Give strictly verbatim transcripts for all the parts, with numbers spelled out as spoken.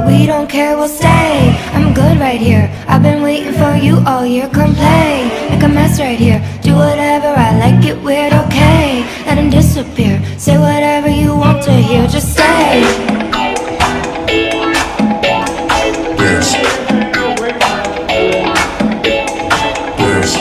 we don't care, we'll stay. I'm good right here, I've been waiting for you all year. Come play, make a mess right here. Do whatever, I like it weird, okay. Let him disappear, say whatever you want to hear. Just stay. Yes. Yes.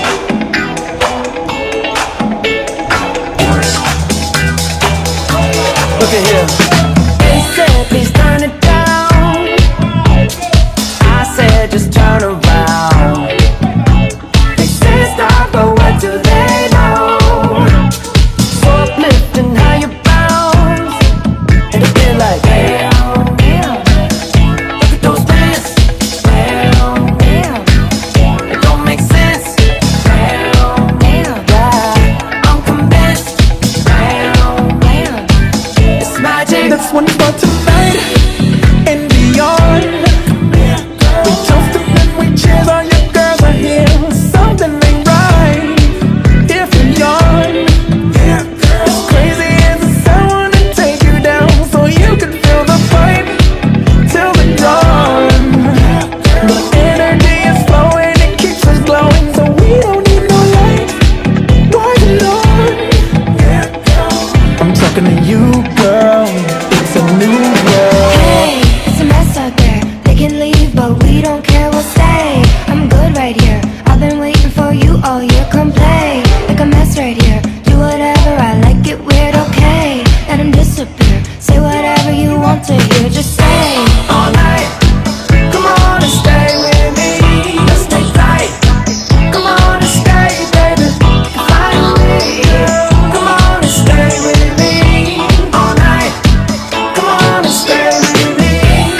Look at here. They said please turn it down. I said just turn around. They say stop, but what do they know? Uplifting how you bounce, and it feel like damn, damn. Look at those pants, damn, damn. It don't make sense, damn, damn. Yeah, I'm convinced, damn, damn. It's magic. That's one for tonight and beyond. We toast and we cheers, all your girls are here. Something ain't right if you yawn. As crazy as it sounds, I wanna take you down so you can feel the fight till the dawn. The energy is flowing, it keeps us glowing, so we don't need no light. Why you on? I'm talking to you, girl. It's a new world. Hey, it's a mess out there, they can leave, but we don't care, we'll stay. I'm good right here, I've been waiting for you all year. Come play, make a mess right here. Do whatever, I like it weird, okay. Let him disappear, say whatever you want to hear. Just stay. All night, come on and stay with me. Let's stay tight. Come on and stay, baby. Finally, come on and stay with me. All night, come on and stay with me.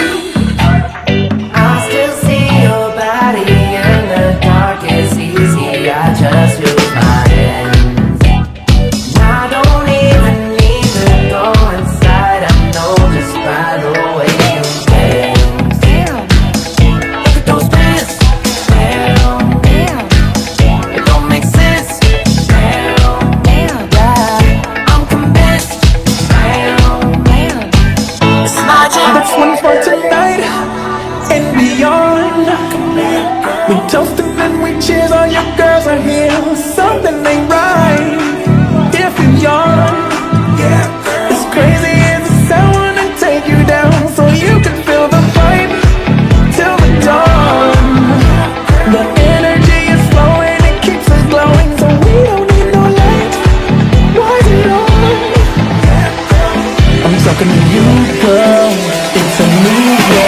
I still see your body in the dark. It's easy, I just use my hands. I don't even need to go inside. I know just by the way you dance. Damn, Look at those pants, damn, damn, it don't make sense, damn, damn, yeah, I'm convinced, damn, damn. it's magic. That's one for tonight and beyond. We toast and we cheers, all your girls are here. Something ain't right if you yawn. As crazy as it sounds, I wanna take you down so you can feel the fight till the dawn. The energy is flowing, it keeps us glowing, so we don't need no light. Why you on? I'm talking to you, girl. It's a new world.